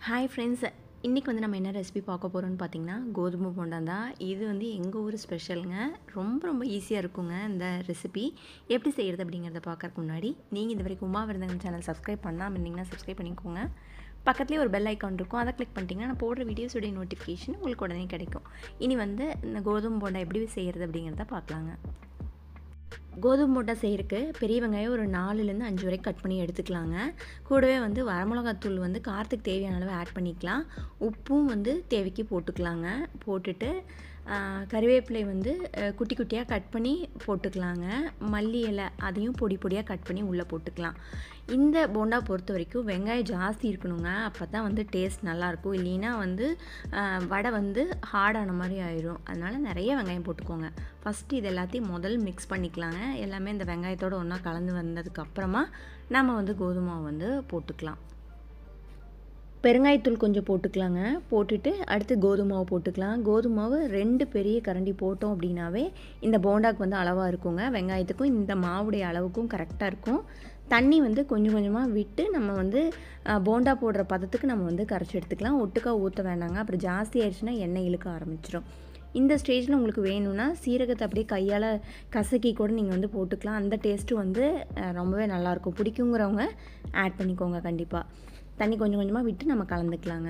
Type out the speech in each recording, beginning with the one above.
Hi friends, இன்றைக்கி வந்து நம்ம என்ன ரெசிபி பார்க்க போகிறோம்னு பார்த்தீங்கன்னா கோதுமை போண்டா தான். இது வந்து எங்கள் ஊர் ஸ்பெஷலுங்க. ரொம்ப ஈஸியாக இருக்குங்க இந்த ரெசிபி. எப்படி செய்கிறது அப்படிங்கிறத பார்க்கறதுக்கு முன்னாடி நீங்கள் இது வரைக்கும் உமாவிருந்தகம் சேனல் சப்ஸ்கிரைப் பண்ணாமல் இருந்தீங்கன்னா சப்ஸ்கிரைப் பண்ணிக்கோங்க. பக்கத்துலேயே ஒரு பெல் ஐக்கான் இருக்கும், அதை கிளிக் பண்ணிட்டீங்கன்னா நான் போடுற வீடியோஸோடைய நோட்டிஃபிகேஷன் உங்களுக்கு உடனே கிடைக்கும். இனி வந்து இந்த கோதுமை போண்டா எப்படி செய்கிறது அப்படிங்கிறத பார்க்கலாங்க. கோதுமை போண்டா செய்கிறதுக்கு பெரிய வெங்காயம் ஒரு 4லேருந்து 5 வரைக்கும் கட் பண்ணி எடுத்துக்கலாங்க. கூடவே வந்து வரமிளகாத்தூள் வந்து காரத்துக்கு தேவையான அளவு ஆட் பண்ணிக்கலாம். உப்பும் வந்து தேவைக்கு போட்டுக்கலாங்க. போட்டுட்டு கறிவேப்பிலை வந்து குட்டி குட்டியாக கட் பண்ணி போட்டுக்கலாங்க. மல்லி இலை அதையும் பொடி பொடியாக கட் பண்ணி உள்ளே போட்டுக்கலாம். இந்த போண்டா பொறுத்த வரைக்கும் வெங்காயம் ஜாஸ்தி இருக்கணுங்க. அப்போ தான் வந்து டேஸ்ட் நல்லாயிருக்கும். இல்லைன்னா வந்து வடை வந்து ஹார்டான மாதிரி ஆயிடும். அதனால் நிறைய வெங்காயம் போட்டுக்கோங்க. ஃபஸ்ட்டு இது எல்லாத்தையும் மிக்ஸ் பண்ணிக்கலாங்க. எல்லாமே இந்த வெங்காயத்தோடு ஒன்றா கலந்து வந்ததுக்கப்புறமா நம்ம வந்து கோதுமை வந்து போட்டுக்கலாம். பெருங்காயத்தூள் கொஞ்சம் போட்டுக்கலாங்க. போட்டுட்டு அடுத்து கோதுமாவை போட்டுக்கலாம். கோதுமாவு 2 பெரிய கரண்டி போட்டோம் அப்படின்னாவே இந்த போண்டாக்கு வந்து அளவாக இருக்குங்க. வெங்காயத்துக்கும் இந்த மாவுடைய அளவுக்கும் கரெக்டாக இருக்கும். தண்ணி வந்து கொஞ்சம் கொஞ்சமாக விட்டு நம்ம வந்து போண்டா போடுற பதத்துக்கு நம்ம வந்து கரைச்சி எடுத்துக்கலாம். ஒட்டுக்கா ஊற்ற வேண்டாங்க. அப்புறம் ஜாஸ்தி ஆயிடுச்சுன்னா எண்ணெய் இழுக்க ஆரம்பிச்சிடும். இந்த ஸ்டேஜில் உங்களுக்கு வேணும்னா சீரகத்தை அப்படியே கையால் கசக்கி கூட நீங்கள் வந்து போட்டுக்கலாம். அந்த டேஸ்ட்டு வந்து ரொம்பவே நல்லாயிருக்கும். பிடிக்குங்கிறவங்க ஆட் பண்ணிக்கோங்க. கண்டிப்பாக தண்ணி கொஞ்சம் கொஞ்சமாக விட்டு நம்ம கலந்துக்கலாங்க.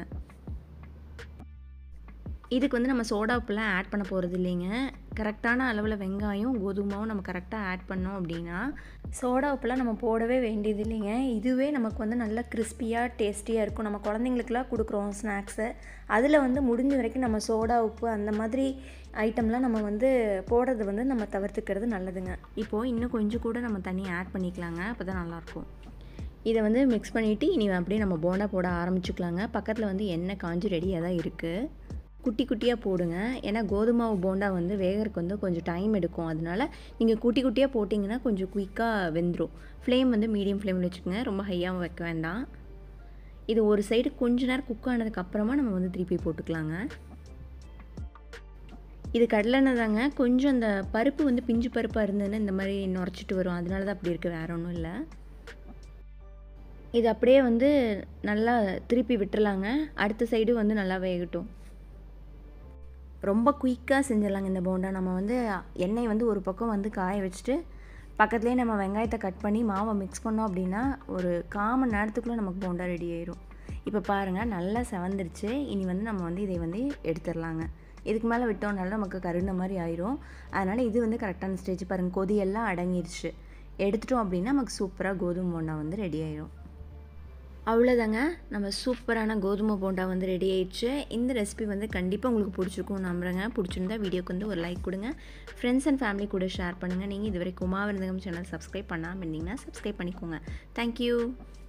இதுக்கு வந்து நம்ம சோடா உப்புலாம் ஆட் பண்ண போகிறது இல்லைங்க. கரெக்டான அளவில் வெங்காயம் கோதுமாவும் நம்ம கரெக்டாக ஆட் பண்ணோம் அப்படின்னா சோடா உப்புலாம் நம்ம போடவே வேண்டியது இல்லைங்க. இதுவே நமக்கு வந்து நல்லா கிறிஸ்பியாக டேஸ்டியாக இருக்கும். நம்ம குழந்தைங்களுக்குலாம் கொடுக்குறோம் ஸ்நாக்ஸு, அதில் வந்து முடிஞ்ச வரைக்கும் நம்ம சோடா உப்பு அந்த மாதிரி ஐட்டம்லாம் நம்ம வந்து போடுறது வந்து நம்ம தவிர்த்துக்கிறது நல்லதுங்க. இப்போது இன்னும் கொஞ்சம் கூட நம்ம தண்ணி ஆட் பண்ணிக்கலாங்க. அப்போ தான் நல்லாயிருக்கும். இதை வந்து மிக்ஸ் பண்ணிவிட்டு இனி அப்படியே நம்ம போண்டா போட ஆரம்பிச்சுக்கலாங்க. பக்கத்தில் வந்து எண்ணெய் காஞ்சி ரெடியாக தான் இருக்குது. குட்டி குட்டியாக போடுங்க. ஏன்னா கோதுமாவு போண்டா வந்து வேகறதுக்கு வந்து கொஞ்சம் டைம் எடுக்கும். அதனால நீங்கள் குட்டி குட்டியாக போட்டிங்கன்னா கொஞ்சம் குயிக்காக வெந்துடும். ஃப்ளேம் வந்து மீடியம் ஃப்ளேமில் வச்சுக்கோங்க. ரொம்ப ஹையாகவும் வைக்க வேண்டாம். இது ஒரு சைடு கொஞ்ச நேரம் குக் ஆனதுக்கப்புறமா நம்ம வந்து திருப்பி போட்டுக்கலாங்க. இது கடலெண்ணெய் தாங்க. கொஞ்சம் அந்த பருப்பு வந்து பிஞ்சு பருப்பாக இருந்ததுன்னு இந்த மாதிரி நுரைச்சிட்டு வரும். அதனால தான் அப்படி இருக்குது, வேறு ஒன்றும் இல்லை. இது அப்படியே வந்து நல்லா திருப்பி விட்டுறலாங்க. அடுத்த சைடு வந்து நல்லா வேகட்டும். ரொம்ப குயிக்காக செஞ்சிடலாங்க இந்த போண்டா. நம்ம வந்து எண்ணெய் வந்து ஒரு பக்கம் வந்து காய வச்சுட்டு பக்கத்துலேயே நம்ம வெங்காயத்தை கட் பண்ணி மாவை மிக்ஸ் பண்ணோம் அப்படின்னா ஒரு 1/4 மணி நேரத்துக்குள்ளே நமக்கு போண்டா ரெடி ஆயிடும். இப்போ பாருங்கள், நல்லா செவந்துருச்சு. இனி வந்து நம்ம வந்து இதை வந்து எடுத்துடலாங்க. இதுக்கு மேலே விட்டோம்னால நமக்கு கருகின மாதிரி ஆயிரும். அதனால் இது வந்து கரெக்டான ஸ்டேஜ். பாருங்கள், கொதியெல்லாம் அடங்கிருச்சு. எடுத்துட்டோம் அப்படின்னா நமக்கு சூப்பராக கோதுமை போண்டா வந்து ரெடி ஆயிடும். அவ்வளோதாங்க, நம்ம சூப்பரான கோதுமை போண்டா வந்து ரெடி ஆயிடுச்சு. இந்த ரெசிபி வந்து கண்டிப்பாக உங்களுக்கு பிடிச்சிருக்கும் நம்புகிறேங்க. பிடிச்சிருந்தா வீடியோக்கு வந்து ஒரு லைக் கொடுங்க. ஃப்ரெண்ட்ஸ் அண்ட் ஃபேமிலி கூட ஷேர் பண்ணுங்கள். நீங்கள் இதுவரை உமாவிருந்தகம் சேனல் சப்ஸ்கிரைப் பண்ணாமல் இருந்தீங்கன்னா சப்ஸ்கிரைப் பண்ணிக்கோங்க. தேங்க்யூ.